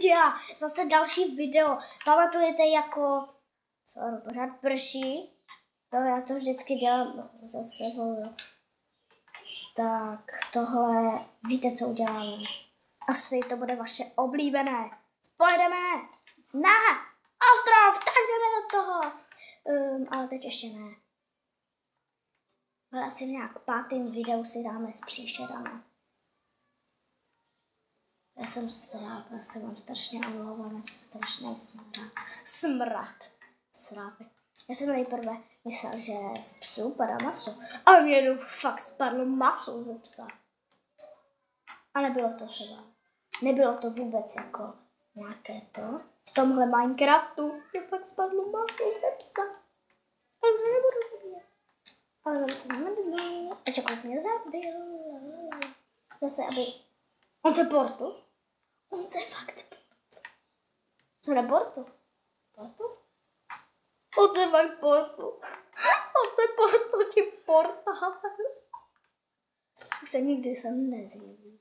videa, zase další video. Pamatujete jako, co pořád prší? No, já to vždycky dělám za sebou. Tak tohle, víte, co uděláme? Asi to bude vaše oblíbené. Pojedeme na ostrov, tak jdeme do toho. Ale teď ještě ne. Ale asi v nějak pátým videu si dáme s příšerama. Já se vám strašně omlouvám, já jsem strašný smrad. Srápek. Já jsem nejprve myslel, že z psů padá maso, ale mě jenom fakt spadlo maso ze psa. A nebylo to třeba. Nebylo to vůbec jako nějaké to. V tomhle Minecraftu mě fakt spadlo maso ze psa. Ale nebudu zabíjet. Ale zase se nebudu. A čekovat mě zabil. Zase, aby... On se portu? On se fakt portu. Co na portu? Portu? On se fakt portu. On se portu tím portálem. Už se nikdy jsem nezjevil.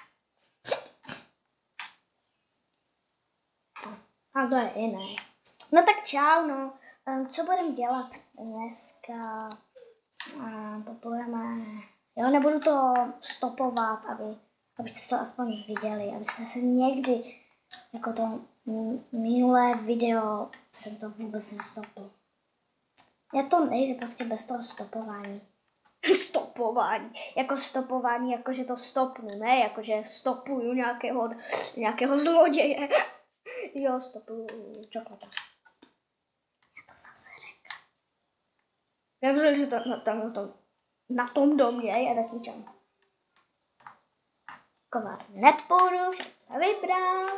A to je jiné. No tak čau, no. Co budeme dělat dneska? Popojeme. Jo, nebudu to stopovat, abyste to aspoň viděli, abyste se někdy, jako to minulé video, jsem to vůbec nestopil. Já to nejde prostě bez toho stopování. Stopování. Jako stopování, jakože to stopnu, ne? Jakože stopuju nějakého zloděje. Jo, stopuju čokoláda. Já to zase řekla. Já myslím, že to na tom domě je vesničan. Kovárny nepůjdu, všechno se vybral.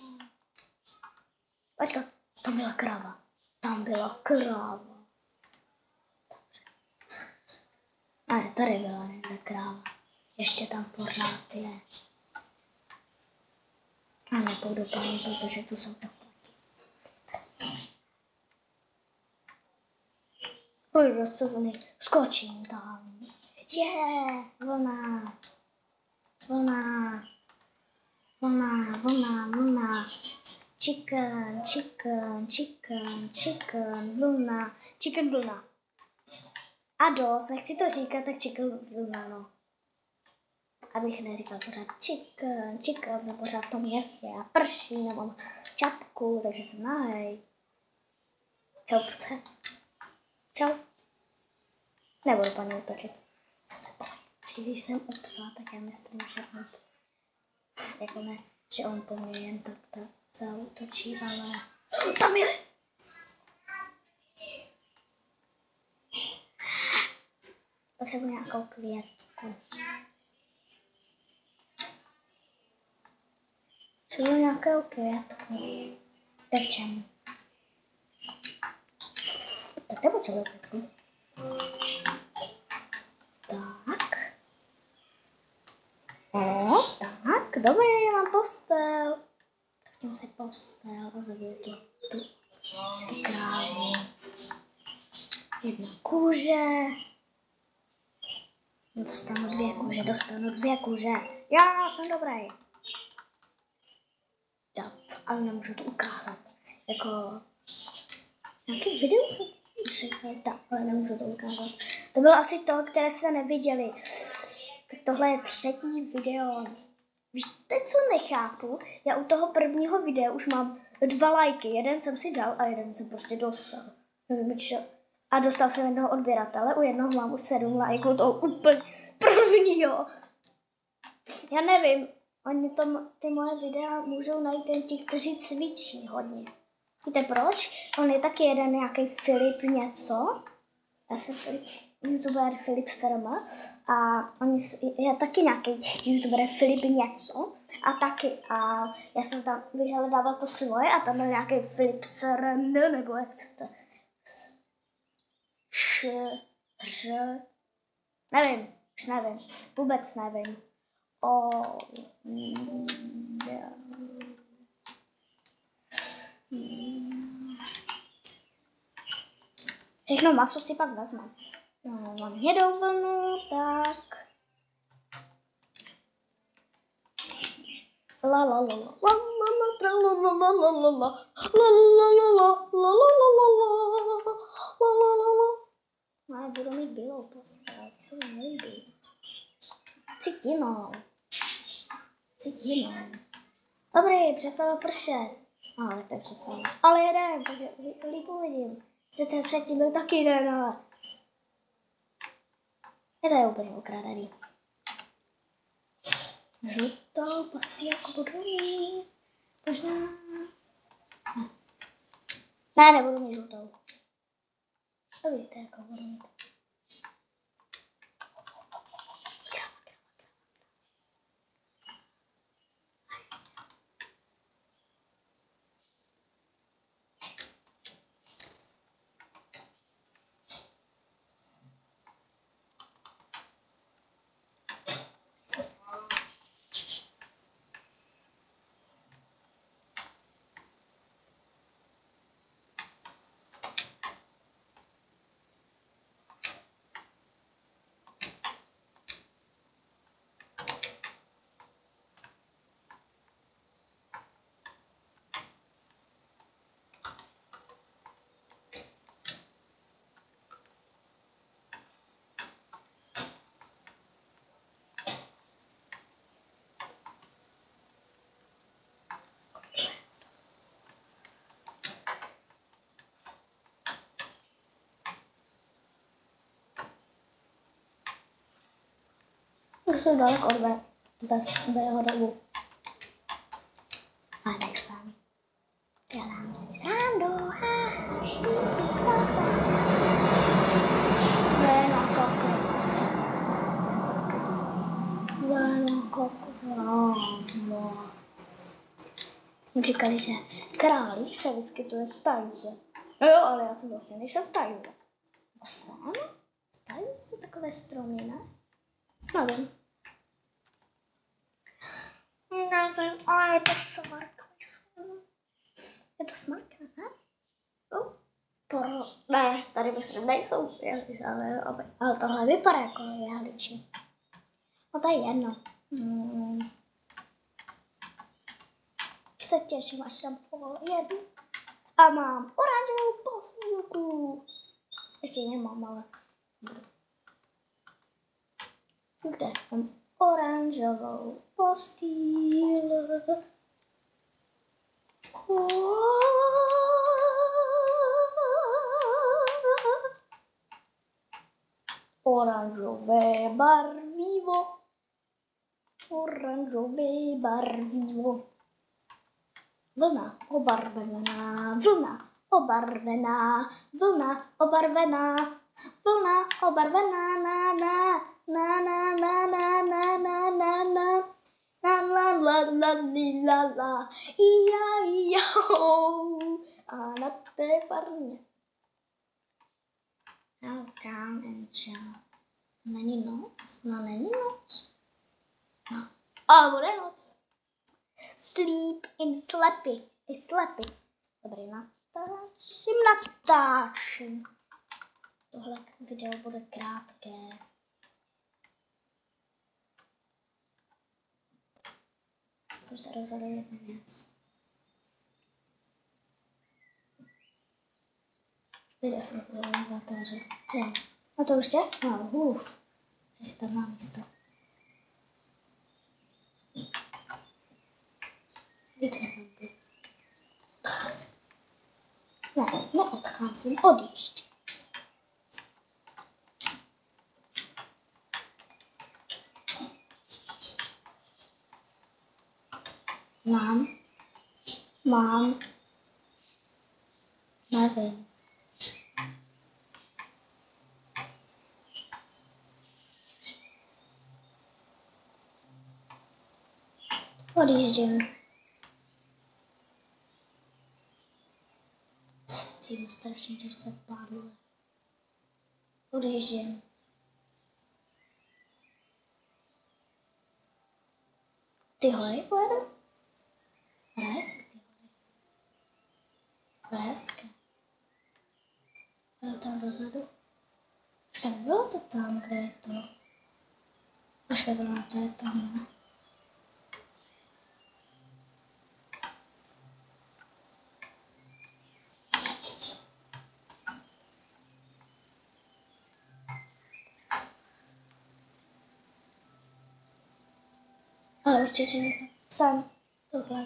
Počkat, tam byla kráva. Tam byla kráva. A ne, tady byla někde kráva. Ještě tam pořád je. A nepůjdu tam, protože tu jsou doplatí. Půjdu do studny, skočím tam. Vlna. Vlna. Vlna, vlna, vlna. Chicken, chicken, chicken, chicken, vlna. Chicken vlna. A dost, nechci to říkat, tak chicken vlna, no. Abych neříkal pořád chicken, jsem pořád v tom městě a prší, nemám čapku, takže jsem nahej. Čau, čau. Nebudu paní utočit. Já se bojím, když jsem u psa, tak já myslím, že on, jako ne, že on po mně jen tak zaútočí, ale... Tam je! Potřebuji nějakou květku. Potřebuji nějakou květku. Pečem. Tak nepotřebuji květku. Tak. Tak, dobrý, mám postel. Dám si postel a zabiju tu krávu. Jedna kůže. Dostanu dvě kůže. Já jsem dobrý. Tak, ale nemůžu to ukázat. Jako... Nějaký video jsem řekl, tak, ale nemůžu to ukázat. To bylo asi to, které jste neviděli. Tak tohle je třetí video. Víte, co nechápu? Já u toho prvního videa už mám 2 lajky. Jeden jsem si dal a jeden jsem prostě dostal. Nevím, čo. A dostal jsem jednoho odběratele, u jednoho mám už 7 lajků, to úplně prvního. Já nevím, oni ty moje videa můžou najít jen ti, kteří cvičí hodně. Víte proč? On je taky jeden nějaký Filip něco. Já jsem youtuber Filip Serma a je taky nějaký youtuber Filip něco a taky. A já jsem tam vyhledával to svoje a tam byl nějaký Filip Serm, nebo jak se to... Nevím, už nevím, vůbec nevím. Všechno maso si pak vezmu. No, mám hnědou vlnu, tak. La la la la la la. No, budu mít bílou postel, ty se mi nelíbí. Citinou. Dobrý, přestalo pršet. Ale to je přestalo. Ale jeden, takže líp uvidím. Sice předtím byl taky jeden, ale... Je to úplně ukradený. Žlutou postýlku budu mít. Možná... Ne, nebudu mít žlutou. To víte, jako budu mít. Už jsou daleko od bez jeho dobu. A tak sám. Dělám si srandu. Říkali, že králík se vyskytuje v Tajze. No jo, ale já jsem vlastně nejsem v Tajze. Jako jsem? V Tajze jsou takové stromy, ne? Nevím. Nevím, ale je to smrk. Je to smrk, ne? Ne, tady myslím, nejsou ale tohle vypadá jako jehličí. No to je jedno. Se těším, až tam pojedu. A mám oranžovou postýlku. Ještě nemám, ale budu. Kde mám oranžovou postýlku. Oranžové barvivo. Oranžové barvivo. Vlna obarvená, vlna obarvená, vlna obarvená, vlna obarvená, na na na na na na na na na na la la la la la la ja a na té farmě. Now come and chill. Není noc? No není noc. No. Ale bude noc. Sleep in sleepy. I sleepy. Dobrý, natáčím. Tohle video bude krátké. Jsem se rozhodl jednu věc. Video jsem na táře. A to už je? No, ještě tam má místo. Odcházím. Ne, neodcházím, odjíždím. Mám, nevím. Odjíždím. S tím strašně těžce pádluje. Odjíždím. Ty hory pojedu? Hezky ty hory. Hezky. Bylo tam dozadu. Počkej, bylo to tam, kde je to? Počkej, bylo to je tam, ne? Ale určitě jsem tohle.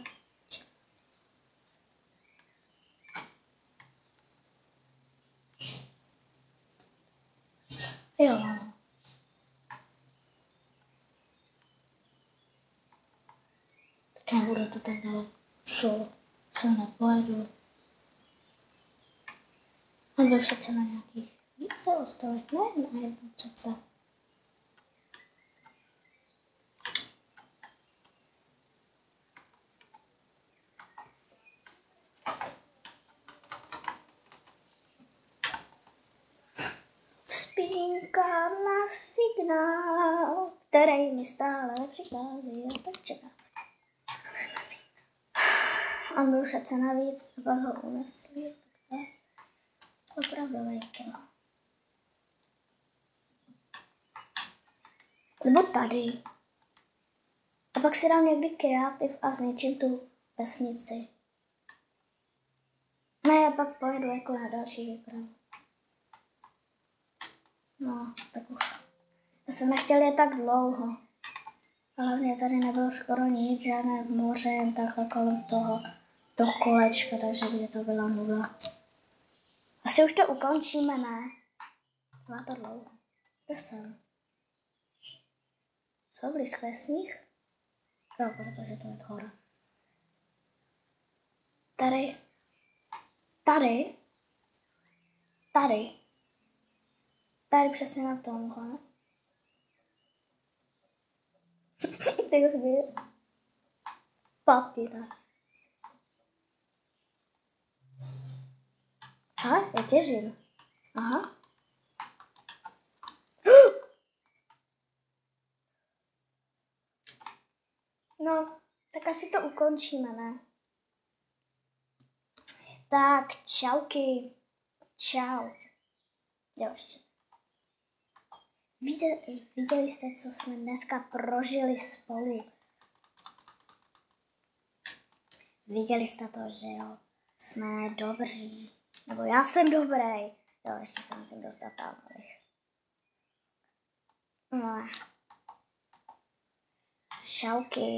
Jo. Tak nebudu to tak daleko. Co? Se nepojedu. Nebo přece na nějakých více ostrovech, ne na jednu přece. Spínka na signál, který mi stále přichází a tak čeká. A byl přece navíc, pak ho unesli, tak to je opravdu vejto. Nebo tady. A pak si dám někdy kreativ a zničím tu vesnici. Ne, pak pojedu jako na další výpravu. No, tak už. Já jsem nechtěl jet tak dlouho. Hlavně tady nebylo skoro nic, žádné moře, jen takhle kolem toho do kolečka, takže by to byla nuda. Asi už to ukončíme, ne? Má to dlouho. To jsem. Co, blízko je sníh? Jo, protože to je hora. Tady. Tady. Tady. Tady přesně na tomhle. Ty už by papíra. Aha, já těžím. Aha. No, tak asi to ukončíme, ne? Tak, čauky. Čau. Jo, ještě. Viděli jste, co jsme dneska prožili spolu? Viděli jste to, že jo? Jsme dobří. Nebo já jsem dobrý. Jo, ještě se musím dostat tam. No. Čauky.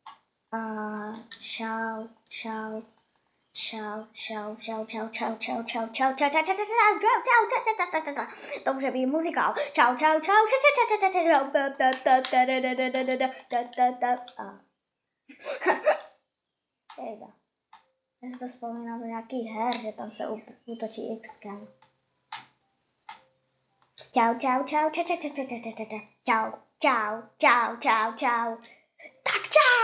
Čau, čau. Čau, čau, čau, čau, čau, čau, čau, čau, čau, čau, čau, čau, čau, čau, čau, to může být muzikál. Čau, čau, čau, čau, čau, čau, já si to vzpomínám do nějakých her, že tam se útočí X-kem. Čau, čau, čau, čau, čau, čau, čau, čau, čau, čau, čau, čau, tak čau.